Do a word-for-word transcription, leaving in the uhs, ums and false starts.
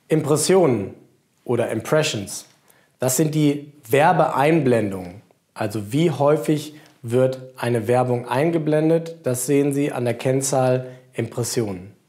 Impressionen oder Impressions, das sind die Werbeeinblendungen. Also wie häufig wird eine Werbung eingeblendet, das sehen Sie an der Kennzahl Impressionen.